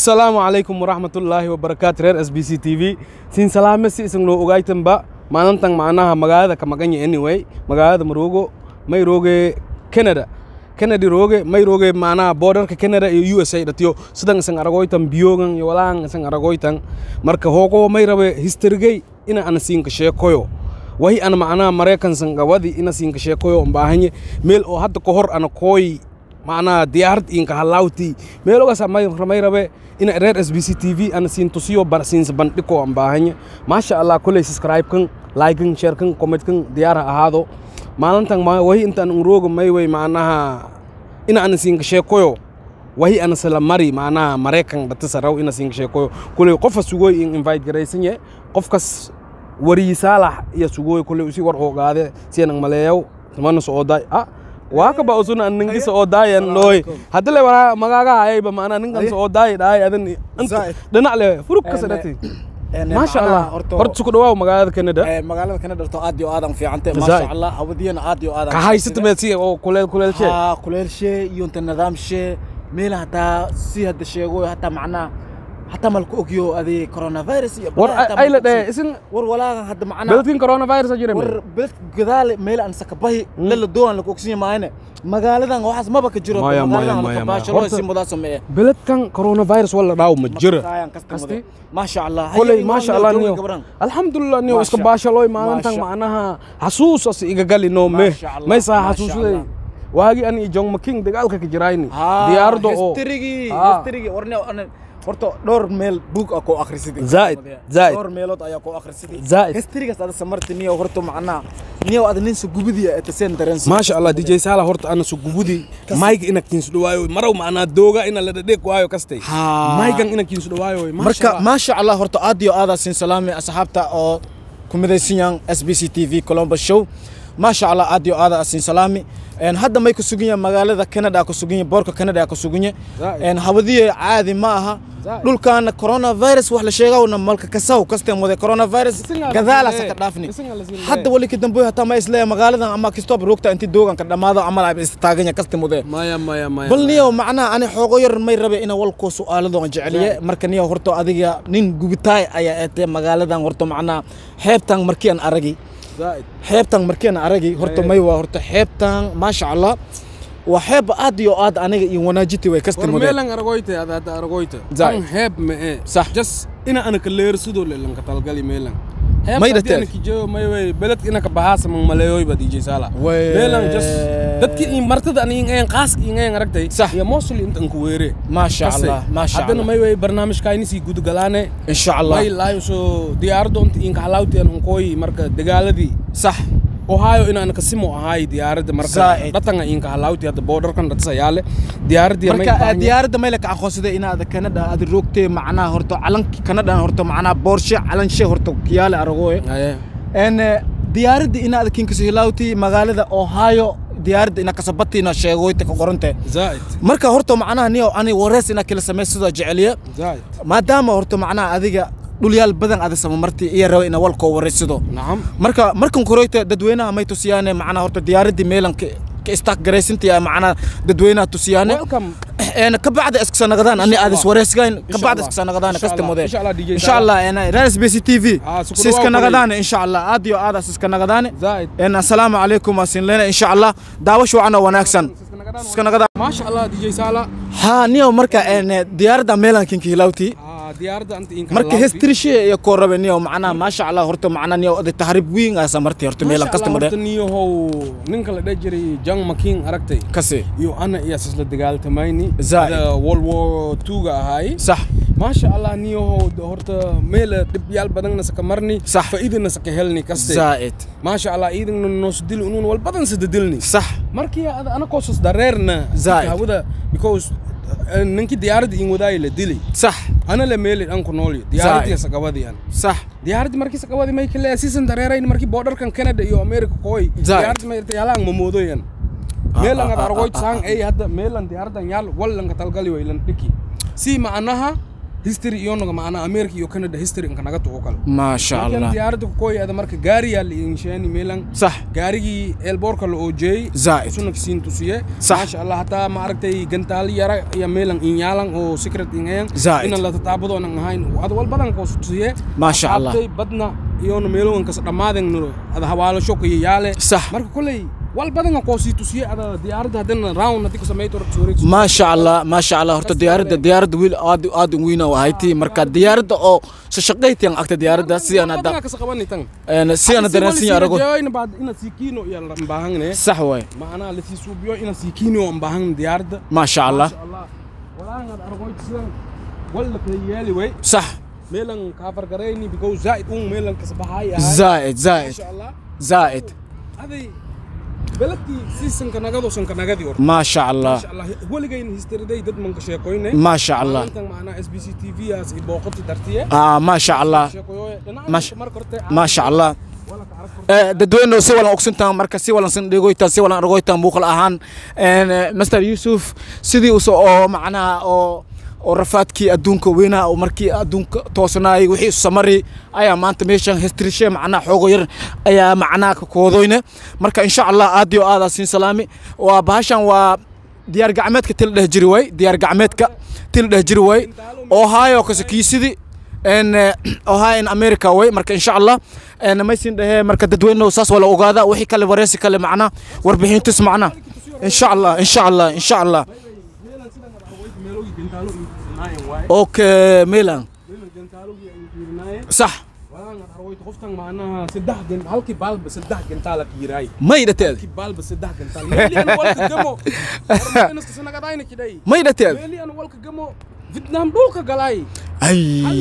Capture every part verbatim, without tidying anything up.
السلام عليكم ورحمة الله وبركاته رير اس بي سي تي في سين سلامة سي اسم لو اوغايتن با مانتان معناها مغادا كمغاني anyway مغادا مروغو ماي روغي كندا كندا روغي ماي روغي معناها بودر كندا يو اس اي دتيو سدان سان اراغويتان بيوغان يولان سان اراغويتان marka hogo may rabe history ina ana siin ka sheekoyo wahi ana macnaha Mareykan san gawadi ina siin ka sheekoyo baahanye meel oo hadda ka hor ana kooy معنا ديارت إنك هلاوتي ميلوغا سامي رمي ربي إن رير اس بي سي تي في أنا سين توسيو برسين سبنتكو أم باهني ما شاء الله كل سبسكرايب كن لايك كن شير كن كومنت كن ديار هذا ما لنتن ما وهي أنت نروج ما يوي معناها إن أنا سين كشيكويو وهي أنا سلام مري معناها مريكان بتسراو إن سين كشيكويو كل قف سوغوي إن إنفايت جريسينيه قف كس وري صالح يا سوغوي كل وسي ورقو هذا سين ملايو ثمان سعوداي آه waka ba usuna ningi so odayan loy hadle wala magaga ay ba maana ningan so oday day adan dana le furuk kasadati ma sha Allah horta ku dhawaw magaalada Canada ee magaalada Canada to aad iyo aadan fiicantay ma sha Allah hawadiina aad iyo aadan ka haysat meesi oo kuleel kuleel shay ah kuleel shay iyo inta nidaam shay meel hata si hada sheego hata macna حتى مالك أوكيو هذه كورونا فيروس ور أي لا ده اسم ور ولا هذا معنا بلدين كورونا فيروس أجري ور بلد كذا ميل أن سكبه للدول لك أكسجين معنا مقالة ده واحد ما بك جرب مقالة ده باش الله يسمى ده سميه بلد كان كورونا فيروس ولا راو متجرب كستي ما شاء الله كل ما شاء الله نيو الحمد لله نيو اسك باش الله ما أنت معناها حسوس أص إيجالي نوم ما ما يصح حسوس لي وهاجي أنا يجون مكين دقالك كجرايني ديار دو هستريجي هستريجي ورني أنا horta dhowr meel book ako akhrisidii zaid zaid dhowr meelood ayaa ku akhrisidii zaid historyga sada samarti niyo horta macna niyo aad nin soo gubidi ee tasen dareensi ma sha Allah D J Sala horta ana soo gubudi mic ina kin soo waayo maraw macna dooga ina la dhadheek waayo kastay mic ina kin soo waayo marka ma sha Allah horta aad iyo aad sin salaami asxaabta oo kumidaysan S B C T V Columbus show ما شاء الله أديو هذا أسين سلامي إن هذا ما يكسوجين مقالة كندا كسوجين بورك كندا كسوجين إن هودي عادي معها دول كان كورونا فيروس وحلا شيء أو نملك كساو كستم وده كورونا فيروس كذا لا سكتافني حتى ولي كده بوي حتى ما يسلي مقالة أما كستوب روكتا أنت دوغان كده ماذا عمل عب استاجني كستم وده ما يا ما يا ما بلنيو معنا أنا حقير ما يربي إنا والكو سؤال ده جعليه مركنيو هرتو أديجا نين جوبتاي أي أت مقالة ده هرتو معنا حبتان مركيان أرجي حيبتان مركينا أرجي هرتو مايوا هرتو حيبتان ما شاء الله وحيب أديو أد أنا يوناجيتي ويكستر موديل ميلان أرجويته هذا هذا أرجويته زين حيب ما صح جس إنا أنا كلير سدول لين كتالجالي ميلان ما يدتر أنا كيجو مايوا بلد إنا كبحاس من ملايوي بدي جي سالا ميلان جس دتك إن مرتد أنا إن إن قاس إن إن أرجتي صح يا موصل أنت أنكويري ما شاء الله ما شاء الله عندنا مايوا برنامج كايني سي جود جلانة إن شاء الله ماي لايف سو دياردو أنت إن كهلاوتي أنا أنكوي مركز دجالدي صح Ohio ina ana kasimo ahay diyaaradda marka dadanga inka halawti hada borderkan dadsa yaale diyaaradda marka diyaaradda meel ka aqoonsada ina ada Canada aad roogtay macna horto calanka Canada horto macna Porsche calanshe horto kiyaale aragooy en diyaaradda ina ada kinka hilawti magaalada Ohio diyaaradda ina kasabati ina sheegoyta ka qorante zaid marka horto macna niyo ani wareys ina kala sameysado jeceliya zaid maadaama horto macna adiga dhulyaal badan aad samartay iyo raw ina walko wareysado naam marka markan koreyta dadweynaha may tusiyaan macna horta diyaaradii meelan ka istaag gareysintii macna dadweynaha tusiyaan een ka bacda iska sanadaan ani aad is wareysgayn ka bacda iska sanadaan kasta model insha Allah ana S B C T V iska nagadaan insha Allah aad iyo aad iska nagadaan een assalamu alaykum asin leena insha Allah daawasho ana wanaagsan iska nagadaan ma sha Allah D J Sala ha niyo marka een diyaaradda meelan kinki hilawti diyaaradda anta in marka history shay iyo koorabaniyo macna ma sha Allah horta macna niyo ad tahrib weyn aa samartay horta meelan kasta model horta niyo how ninka la dhajiri jang makin aragtay kasi iyo ana iyo asla dagaaltamayni zaid World War two ga ahay صح ما شاء الله نيو horta meel dib yaal badan saka marni faa'iidana saka helni kaste zaid ما شاء الله iidin noo sidil unun wal badan sidilni صح markii ana ko soo dareerna hawada because ninki diyaaradda in wadaay la dilay صح ana la meel aan ku nool diyaaradda sakabadiyan صح diyaaradda markii sakabadi may kale asiisan dareerayn markii borderkan Canada iyo America kooy diyaaradda may yaalaan mamoodoyan meelan argoy sang ay hadda meelan diyaaraddan yaal wallan ka talgali waylan dhiki si macnaha history iyo naga macna America iyo Canada history in kanaga tugo kale ما شاء الله ديارته كوي هذا مركز جاري اللي إنشاني ميلان صح جاري البورك اللي أوجي زائد سنك سين تسيه صح ما شاء الله حتى ما عرفتي جنتالي يرى يا ميلان إنيالان أو سكرت إنيان زائد إن الله تتعبدوا أن هاين وهذا والبدن كوس تسيه ما شاء الله بدنا يون ميلو إنك سلامادين نور هذا حوالي شوك ياله صح مركز كله والبدن كوس تسيه هذا ديارته هذين راون نتيجة سميته ركسوري ما شاء الله ما شاء الله هرت ديارته ديارته ويل آد آد وينا وهايتي مركز ديارته أو سشقيت يعني أكتر ديارته سي أنا دا أنا سي أنا درسين يا رجل إن بعد إن سيكينو يا مباهن صح وي معنا التي سوبيو إن سيكينو مباهن ديارته ما شاء الله ما شاء الله ولا أنا أرجوك سلام ولا كيالي وي صح ميلان كافر قريني بيكو زائد أم ميلان كسبهاي زائد زائد ما شاء الله زائد هذه بلدي سيسن كناغادو سن كناغادي ما شاء الله ما شاء الله هو اللي جاي هيستوري داي دد من كشيكوينه ما شاء الله انت معنا اس بي سي تي في اس بوقتي درتيه اه ما شاء الله ما شاء ما شاء الله dadweyne si wala ogsantaan marka si wala san dhigoyta si wala argoyta muuqal ahaan een Master Yusuf sidii uu soo macnaha oo oo rafaadkii adduunka weena oo markii adduunka toosnaay wixii samari ayaa maanta meeshan history shay macnaha xoogo yar ayaa macnaha ka koodoyna marka insha Allah aad iyo aad siin salaami waa bahashan waa diyaar gacmeedka til dhex jiri way diyaar gacmeedka til dhex jiri way oo haayo kasakiisidii ان اوها ان امريكا وي marka insha Allah ان ma siin dhahe marka dadweynaha saas wala ogaada wixii kale wareysi kale macna warbixintis macna insha Allah insha Allah insha Allah okay milan صح وانا رويت خفتن معناها سدح جن halkii baalba saddex gantaal ka yiray ma idateed halkii baalba saddex gantaal meeli aan walka gamo hormarnas ka sanaga dayna kiday ma idateed meeli aan walka gamo Vietnam dhulka galay ay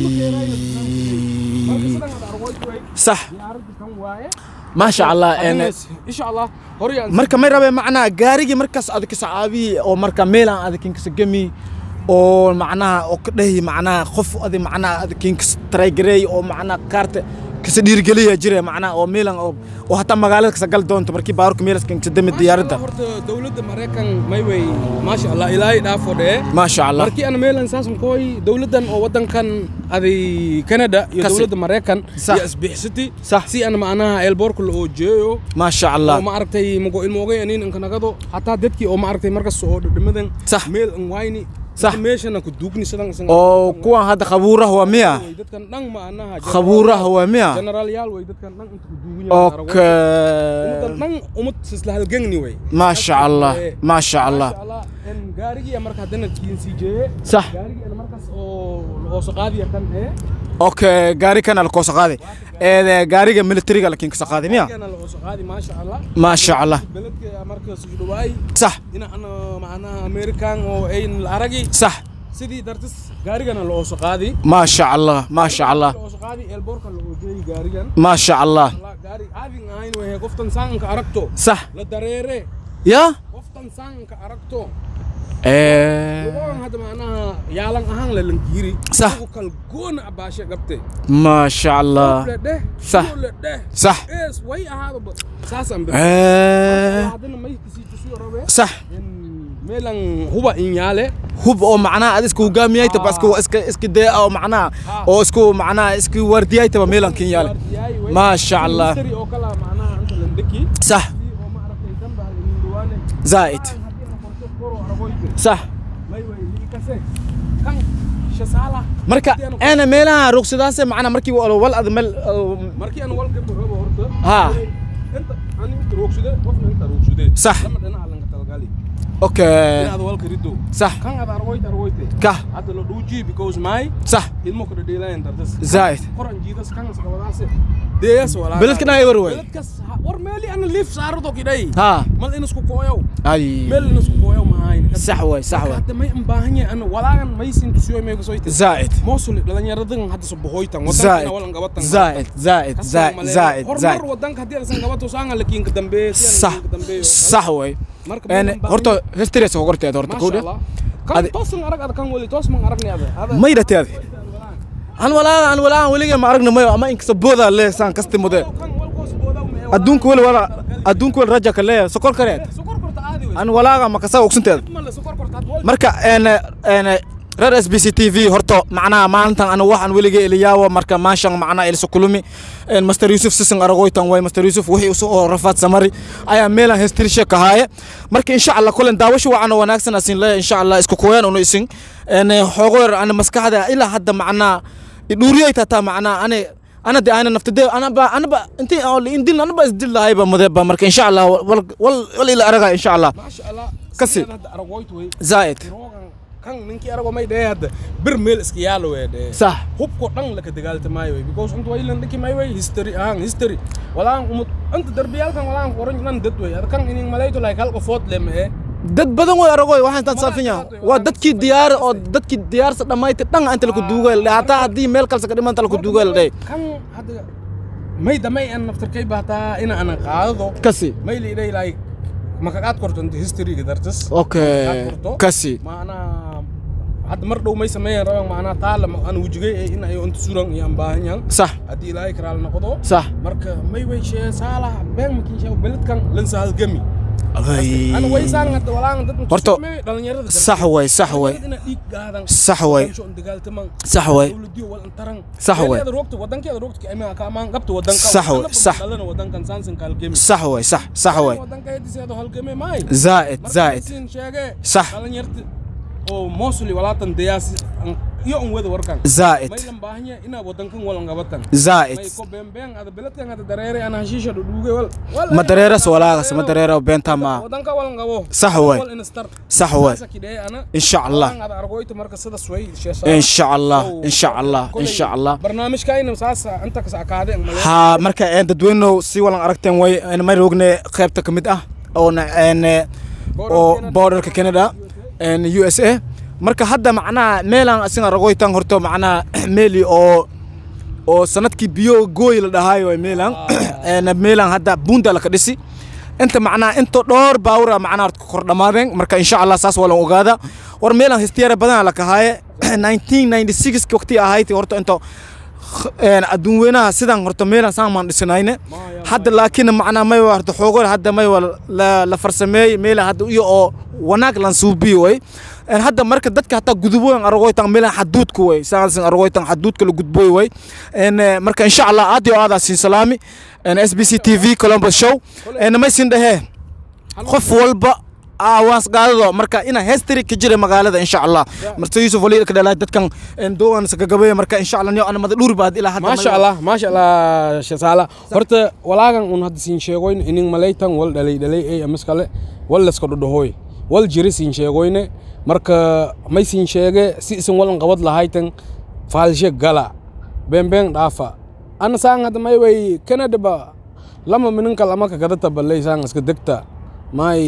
صح ما شاء الله ان ان شاء الله هوريان marka may rabe macna gaarigi markaas aad ka saabi oo marka meelan aad kin ka gami oo macnaha oo ka dhahi macnaha qof aad macnaha aad kin ka try garay oo macnaha kaarta كسر ديرجلية جري معنا أو ميلان أو وحتى مقالة كسجل دون تبركي بارك ميلس كان تدم الديارة دولة أمريكا ما يوي ما شاء الله إلهي دافوده ما شاء الله بركي أنا ميلان ساسم كوي دولة أو وطن كان هذه كندا يا دولة أمريكا يسبح ستي صح سي أنا معناها البورك اللي أوجيو ما شاء الله وما عرفتي مقو الموجي أنين إن كنا قدو حتى دتكي أو ما عرفتي مركز سعود دمدن صح ميل إنوايني صح ماشي أنا كنت دوقني سلام سلام أو كون هذا خبورة هو مية خبورة هو مية جنرال يال ويدت كان نان أنت دوقني أوكي نان أمت سلسلة الجنني وي ما شاء الله ما شاء الله ما شاء الله إن جارجي أمريكا هدنا تكين سي جي صح جارجي أنا مركز أو أو سقادي كان إيه أوكي جاري كان الكوسقادي إيه جاري ميلتري قال كين كوسقادي مية كان الكوسقادي ما شاء الله ما شاء الله بلد مركز دبي صح هنا أنا معنا أمريكان أو أين العرقي صح سيدي درتس جارجان الكوسقادي ما شاء الله ما شاء الله الكوسقادي البورك اللي جاي جارجان ما شاء الله جاري هذه عين وهي قفتن سانك أركتو صح للدريرة يا قفتن سانك أركتو ايه هذا معناها يالن أهان للنجيري صح كالجون أباشة قبته ما شاء الله صح صح إيش ويا هذا ساسا ايه صح ميلان هو إنياله هو معناه اسكو قامية تبى اسكو اسك اسك ده أو معناه أو اسكو معناه اسكو وردية تبى ميلان كينياله ما شاء الله صح زائد صح مركا أنا ميلا رقصداسة معنا مركي ولا أدمل مركي أنا والك بربع ها أنت أنا رقصده وفنا أنت رقصده صح لما أنا على القتال اوكي هذا والك ريدو صح كان هذا رويت رويته كه هذا لو دوجي because ماي صح الموك ده ديلا انت زايد قران جيدس كان سكواداس ديس ولا بلد كنا يوروي بلد كس ورمالي انا ليف صارتو كداي ها مال انسكو كويو اي مال انسكو كويو ماي صح واي صح واي هذا ما امباهني انا ولا ما يسين تسوي ما يسوي زايد موصل دلنيردن هذا سبهويتان زايد ولا غبطان زايد زايد زايد زايد زايد ودانك هدي سان غبطو سان لكن كدمبي صح صح واي انا هورتو هستري سو غورتي هورتو كوده كان توسن ارق هذا كان ولي توس من ارقني هذا ما يدتي هذه أنا ولا أنا ولا ولي ما أرجع ما ما إنك سبوذا ليه سان كستي مودة أدون كول ولا أدون كول رجع كله سكر كريت أنا ولا ما كسا أقسم تاد مركا أنا أنا reer S B C T V horto macnaha maalintan ana waxaan weliga iliyaawo marka maashan macnaha ilso kulumi een Master Yusuf sisan aragoytan way Master Yusuf wixii soo rafaad samari ayaa meelan history ka haaye marka insha Allah kulan daawasho waxaan wanaagsan asin la insha Allah isku kooyaan unu isin een xogoor ana maskaxda ila hadda macnaha iduriyay tata macnaha ana ana de ana naftade ana ba ana ba intii oo indil ana ba isdil lahay ba madaba marka insha Allah wal wal ila araga insha Allah ما شاء الله kasi aragoytu way zaid kan ninkii arago may dheey hadda bir meel iska yaalo way dheey صح hubko dhan la ka dagaaltamaayo way because inta way lan dhiki may way history ahaan history walaan umad inta darbiyalkan walaan qoran nan dad way kan inin malayto like hal qofood leeyahay dad badan way aragoy waxaan tan saafinya waa dadkii diyaar oo dadkii diyaarsa dhamaaytay dhan inta la ku duugay hatta hadii meel kale ka dhiman la ku duugay la dheey kan hadda may damay an naftarkay baataa ina ana qaado kasi may liiday like ma ka qaad korto history ga dartas okay kasi maana had mar dhow may sameeyeen rabaan maana taala aan wujigay in ay inta suran iyo baahanyan صح hadii ilaahay karaal noqdo صح marka may way shay saalax been ma kiisha beledkan lan sahal gami ay ana way saan hadda walaan dad horto dhalinyarada صح way صح way ina dhiig gaadan صح way صح way dawladii wal taran صح way roogta wadankeeda roogta ama ka amaan qabto wadanka صح way صح wadankan saansan kal gami صح way صح صح way wadanka hadiseedo hal gami may زائد زائد صح dhalinyarada oo mostly walaatan diyaasi iyo un wada warkan زائد may lan baahanya ina wadankan walan qabatan زائد may ko been ada beledkan ada dareere ana hashiisha dhuuge wal ما dareeras walaagas ma dareero beenta ma wadanka walan qabo صح way صح way ان شاء الله ada argoyto marka sida sway ان شاء الله ان شاء الله ان شاء الله barnaamijkayna saasa anta ka saakaade ha marka ee dadweyno si walan aragteen way in ma roogne qaybta kamid ah oo een oo borderka Canada and U S A marka hadda macnaha meelan asin aragoytan horto macnaha meeli oo oo sanadkii biyo gooy la dhahayo way meelan een meelan hadda bunda la ka dhisi inta macnaha inta dhowr baawra macnaha kor dhamaadeen marka insha Allah saas wala ogaada war meelan histiyaar badan la ka haaye nineteen ninety-six waqti ahayd horto inta een adduun weynaha sidan horto meelan saamaan dhisnayne hadda laakiin macnaha may warto xoogor hadda may la la farsameey meelan hadda iyo oo wanaag lan suubiyo way en hadda marka dadka hatta gudubooyin aragoytan meelan xaduudku way saasan aragoytan xaduudka la gudbooy way en marka insha Allah aad iyo aad siin salaami en S B C T V Columbus show en ma siin dhahe qof walba awaas qaadado marka ina history ka jira magaalada insha Allah marta Yusuf wali ka dhalay dadkan en doowan saga gabay marka insha Allah niyo ana mad dhur baad ila hadda ma sha Allah ma sha Allah shasala horta walaagan un hadda siin sheegoyn inin malaytan wal dhalay dhalay ay amaskale wal la iska dhudhoy wal jiri siin sheegoyne marka may siin sheege si isin walan qabad lahaytan faalshe gala been been dhaafa ana saan hadda may way Canada ba lama mininka lama ka gadata balay saan iska degta may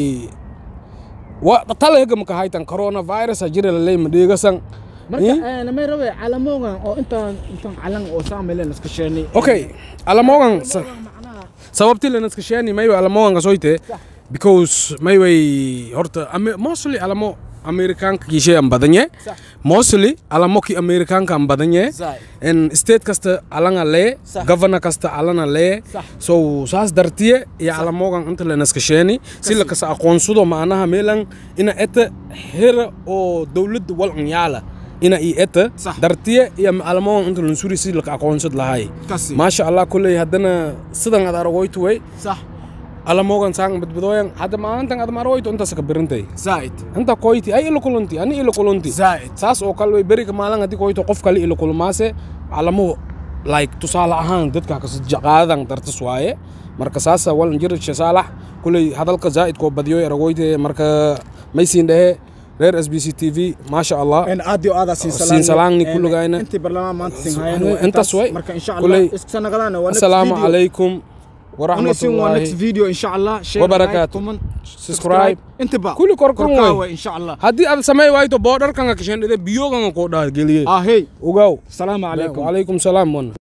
wa talaga ma ka haytan coronavirus ajira lay madhigasan marka ana may rabe calamogan oo inta inta calan oo saamelen iska sheeni okay calamogan sababti lana iska sheeni may calamogan gasoyte because may way horta mostly alamo American kiishay am badanye mostly alamo ki American kan badanye en state kasta alanga le governor kasta alana le so saas dartiye ya alamogan inta la naskashani si la kasa aqoonsado maanaha meelan ina eta hera oo dawladda wal yaala ina i eta dartiye ya alamogan inta la suri si la aqoonsad lahay ma sha Allah kulay hadana sidan ad aragoyto way صح alamogan sang badbadoyan hada maantan ad maroyto inta saka birintay زائد anta koyti ay ilo kulunti ani ilo kulunti زائد saas oo kale way bari ka maalan hadii koyto qof kale ilo kulmaase alamo like tusaale ahaan dadka ka jaqaadan dartas waaye marka saasa wal jir shasalax kulay hadalka zaid ko badiyo aragoyte marka may siin dhahe reer S B C T V ma sha Allah en aad iyo aad siin salaam siin salaamni kulligayna intii barnaamij maanta siin hayno inta soo marka insha Allah isku sanaqadana wa assalamu alaykum ورحمة الله next video إن شاء الله share وبركاته subscribe انتبه كل كركم إن شاء الله هدي أبد سماي وايتو border كان كشان ده بيو كان كودا جليه آه هي وجاو السلام عليكم وعليكم السلام.